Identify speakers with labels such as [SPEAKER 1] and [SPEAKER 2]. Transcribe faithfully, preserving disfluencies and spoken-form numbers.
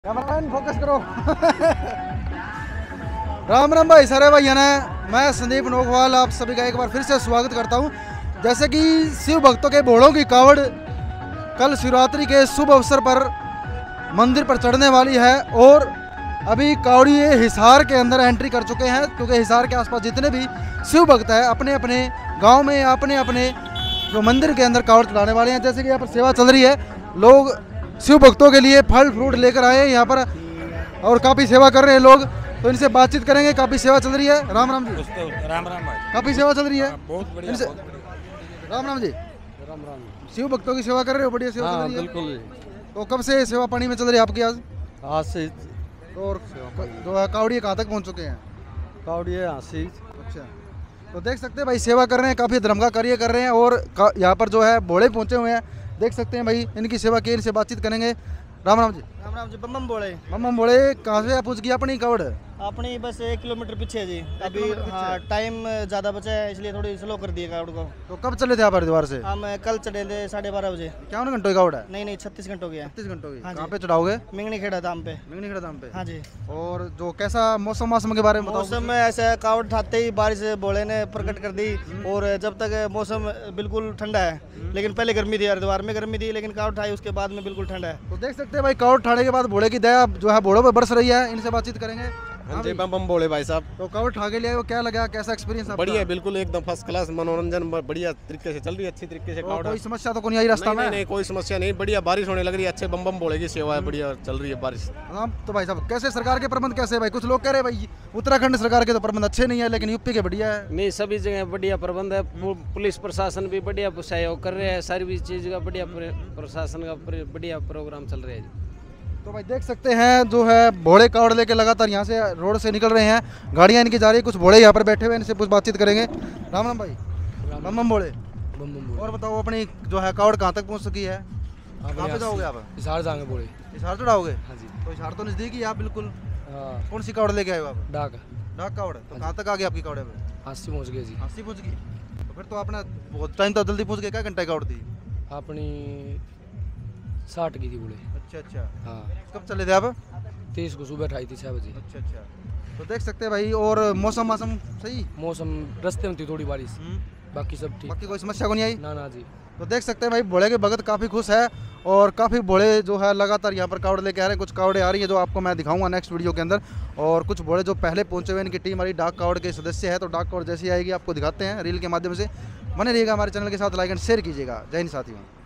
[SPEAKER 1] Cameraman focus करो। राम राम भाई सारे भाई ने मैं संदीप नोकवाल आप सभी का एक बार फिर से स्वागत करता हूं। जैसे कि शिव भक्तों के भोड़ों की कावड़ कल शिवरात्रि के शुभ अवसर पर मंदिर पर चढ़ने वाली है और अभी कावड़ी हिसार के अंदर एंट्री कर चुके हैं, क्योंकि हिसार के आसपास जितने भी शिव भक्त हैं अपने अपने गांव में या अपने अपने जो मंदिर के अंदर कावड़ चढ़ाने वाले हैं। जैसे कि यहाँ पर सेवा चल रही है, लोग शिव भक्तों के लिए फल फ्रूट लेकर आए हैं यहाँ पर और काफ़ी सेवा कर रहे हैं लोग, तो इनसे बातचीत करेंगे। काफ़ी सेवा चल रही है। राम राम जी।
[SPEAKER 2] राम राम भाई।
[SPEAKER 1] काफ़ी सेवा चल रही है।
[SPEAKER 2] बहुत बढ़िया,
[SPEAKER 1] इनसे
[SPEAKER 2] बहुत बढ़िया।
[SPEAKER 1] राम राम जी।
[SPEAKER 2] राम राम।
[SPEAKER 1] शिव भक्तों की सेवा कर रहे हो, बढ़िया सेवा चल रही है।
[SPEAKER 2] बिल्कुल।
[SPEAKER 1] तो कब से सेवा पानी में चल रही है आपकी आज?
[SPEAKER 2] आज से
[SPEAKER 1] तो और जो है कावड़ी कहाँ तक पहुँच चुके हैं?
[SPEAKER 2] कावड़ी है यहाँ से।
[SPEAKER 1] अच्छा, तो देख सकते हैं भाई सेवा कर रहे हैं, काफ़ी धर्म का कार्य कर रहे हैं और यहाँ पर जो है भोड़े पहुँचे हुए हैं। देख सकते हैं भाई इनकी सेवा की, इनसे बातचीत करेंगे। राम राम जी।
[SPEAKER 3] राम राम जी। बम बम बोले
[SPEAKER 1] मम मम बोले कहाँ से पूछ गया अपनी कावड़?
[SPEAKER 3] अपनी बस एक किलोमीटर पीछे है जी। अभी
[SPEAKER 1] किलोमीटर पीछे
[SPEAKER 3] हाँ
[SPEAKER 1] है।
[SPEAKER 3] टाइम ज़्यादा बचा है इसलिए थोड़ी स्लो कर दिए कावड़ को।
[SPEAKER 1] तो कब चले थे आप हरिद्वार से?
[SPEAKER 3] हम कल चढ़े थे साढ़े बारह बजे।
[SPEAKER 1] क्या घंटों की कावड़ है?
[SPEAKER 3] नहीं नहीं छत्तीस घंटों गया।
[SPEAKER 1] छत्तीस घंटों की।
[SPEAKER 3] हाँ जी।
[SPEAKER 1] कहाँ पे चढ़ाओगे?
[SPEAKER 3] मिंगनी खेड़ा धाम पे।
[SPEAKER 1] मिंगनी खड़ा धाम पे।
[SPEAKER 3] हाँ जी।
[SPEAKER 1] और जो कैसा मौसम मौसम के बारे में बताओ।
[SPEAKER 3] मौसम में ऐसा कावड़ उठाते ही बारिश भोले ने प्रकट कर दी और जब तक मौसम बिल्कुल ठंडा है, लेकिन पहले गर्मी थी, हरिद्वार में गर्मी थी, लेकिन कावड़ उठाई उसके बाद में बिल्कुल ठंडा है।
[SPEAKER 1] तो देख सकते हैं भाई कावड़ ठाने के बाद भोले की दया जो है भोड़ों पे बरस रही है। इनसे बातचीत करेंगे। हाँ
[SPEAKER 2] जी
[SPEAKER 1] भाई।
[SPEAKER 2] बम बम बोले भाई साहब।
[SPEAKER 1] तो कावड़ ठा के लिए वो क्या लगा, कैसा एक्सपीरियंस आपका?
[SPEAKER 2] बढ़िया, बिल्कुल एकदम फर्स्ट क्लास मनोरंजन, बढ़िया तरीके से चल रही है, अच्छी तरीके से
[SPEAKER 1] तो
[SPEAKER 2] कावड़।
[SPEAKER 1] कोई समस्या तो कोई नहीं आई रास्ता
[SPEAKER 2] नहीं,
[SPEAKER 1] में?
[SPEAKER 2] नहीं नहीं कोई समस्या नहीं, बढ़िया बारिश होने लग रही है, अच्छे बम बम बोले की सेवा है, बढ़िया चल रही है बारिश।
[SPEAKER 1] हाँ तो भाई साहब कैसे सरकार के प्रबंध कैसे है भाई? कुछ लोग कह रहे हैं भाई उत्तराखंड सरकार के तो प्रबंध अच्छे नहीं है, लेकिन यूपी के बढ़िया है।
[SPEAKER 4] नहीं, सभी जगह बढ़िया प्रबंध है। पु- पुलिस प्रशासन भी बढ़िया सहयोग कर रहे हैं, सारी चीज़ का बढ़िया प्र- प्रशासन का प्र- बढ़िया प्रोग्राम चल रहा है जी।
[SPEAKER 1] तो भाई देख सकते हैं जो है भोड़े कावड़ लेके लगातार यहाँ से रोड से निकल रहे हैं, गाड़ियाँ इनकी जा रही है, कुछ भोड़े यहाँ पर बैठे हुए हैं, इनसे कुछ बातचीत करेंगे। राम राम भाई। बम बम भोड़े।
[SPEAKER 4] बम बम
[SPEAKER 1] और बताओ अपनी जो है कावड़ कहाँ तक पहुँच सकी है? कहाँ पे जाओगे आप?
[SPEAKER 4] हिसार जाएंगे बोले।
[SPEAKER 1] हिसार चढ़ाओगे?
[SPEAKER 4] हाँ जी।
[SPEAKER 1] तो हिसार तो नज़दीक ही है आप बिल्कुल।
[SPEAKER 4] हाँ,
[SPEAKER 1] कौन सी कावड़ लेके आए हो आप?
[SPEAKER 4] डाक
[SPEAKER 1] डाक कावड़। तो कहाँ तक आ गई आपकी कावड़े पे?
[SPEAKER 4] अस्सी पहुँच गए जी।
[SPEAKER 1] अस्सी पहुँच गई। तो फिर तो आपने बहुत टाइम तक जल्दी पहुँच गए। क्या घंटे कावड़ थी?
[SPEAKER 4] अपनी साठ की थी बोले।
[SPEAKER 1] अच्छा अच्छा।
[SPEAKER 4] हाँ,
[SPEAKER 1] कब चले थे आप?
[SPEAKER 4] तेईस को सुबह उठाई थी छः बजे।
[SPEAKER 1] अच्छा अच्छा। तो देख सकते हैं भाई। और मौसम मौसम सही?
[SPEAKER 4] मौसम रास्ते में थी थोड़ी बारिश, बाकी सब ठीक।
[SPEAKER 1] बाकी कोई समस्या को नहीं आई?
[SPEAKER 4] ना ना जी।
[SPEAKER 1] तो देख सकते हैं भाई भोले के भगत काफ़ी खुश है और काफ़ी भोले जो है लगातार यहाँ पर कावड़ लेके आ रहे हैं। कुछ कावड़े आ रही है जो आपको मैं दिखाऊंगा नेक्स्ट वीडियो के अंदर, और कुछ भोले जो पहले पहुँचे हुए इनकी टीम हमारी डाक कावड़ के सदस्य है। तो डाक कावड़ जैसी आएगी आपको दिखाते हैं रील के माध्यम से। बने रहिएगा हमारे चैनल के साथ, लाइक एंड शेयर कीजिएगा। जय हिंद साथियों।